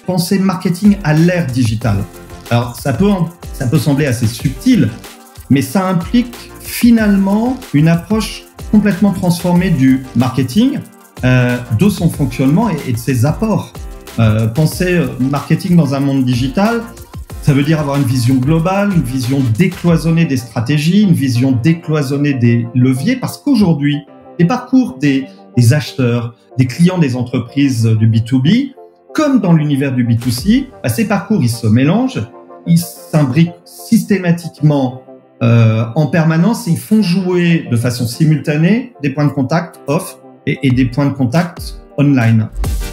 penser marketing à l'ère digitale. Alors, ça peut sembler assez subtil, mais ça implique finalement une approche complètement transformée du marketing, de son fonctionnement et de ses apports. Penser marketing dans un monde digital, ça veut dire avoir une vision globale, une vision décloisonnée des stratégies, une vision décloisonnée des leviers, parce qu'aujourd'hui, les parcours des acheteurs, des clients des entreprises du B2B, comme dans l'univers du B2C, ces parcours, ils se mélangent, ils s'imbriquent systématiquement en permanence et ils font jouer de façon simultanée des points de contact off et des points de contact online.